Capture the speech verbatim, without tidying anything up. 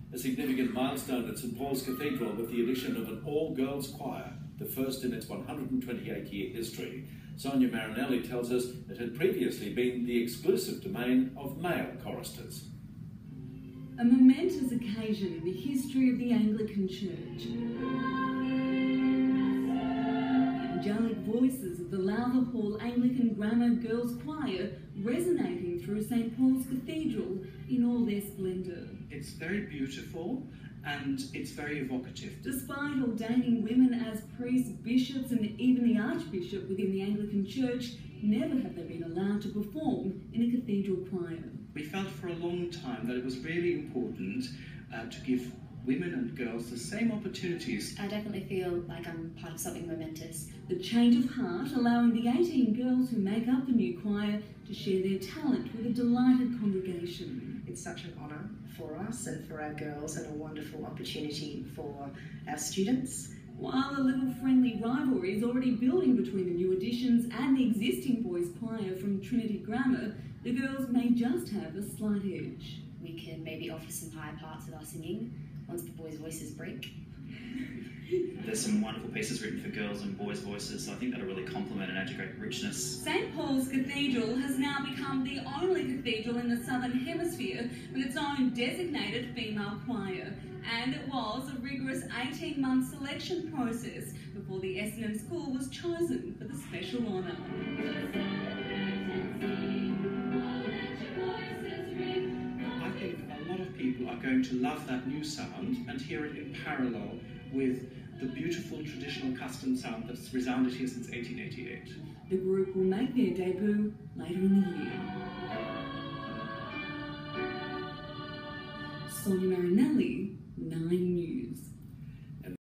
A significant milestone at St Paul's Cathedral with the addition of an all-girls choir, the first in its one hundred twenty-eight year history. Sonia Marinelli tells us it had previously been the exclusive domain of male choristers. A momentous occasion in the history of the Anglican Church. The angelic voices of the Lowther Hall Anglican Grammar Girls Choir resonating through St Paul's Cathedral in all their splendour. It's very beautiful and it's very evocative. Despite ordaining women as priests, bishops and even the Archbishop within the Anglican Church, never have they been allowed to perform in a cathedral choir. We felt for a long time that it was really important uh, to give women and girls the same opportunities. I definitely feel like I'm part of something momentous. The change of heart allowing the eighteen girls who make up the new choir to share their talent with a delighted congregation. It's such an honour for us and for our girls, and a wonderful opportunity for our students. While a little friendly rivalry is already building between the new additions and the existing boys' choir from Trinity Grammar, the girls may just have a slight edge. We can maybe offer some higher parts of our singing once the boys' voices break. There's some wonderful pieces written for girls and boys' voices, so I think that'll really complement and add to great richness. St Paul's Cathedral has now become the only cathedral in the Southern Hemisphere with its own designated female choir. And it was a rigorous eighteen month selection process before the Essendon school was chosen for the special honour. I think a lot of people are going to love that new sound and hear it in parallel with the beautiful traditional custom sound that's resounded here since eighteen eighty-eight. The group will make their debut later in the year. Sonia Marinelli,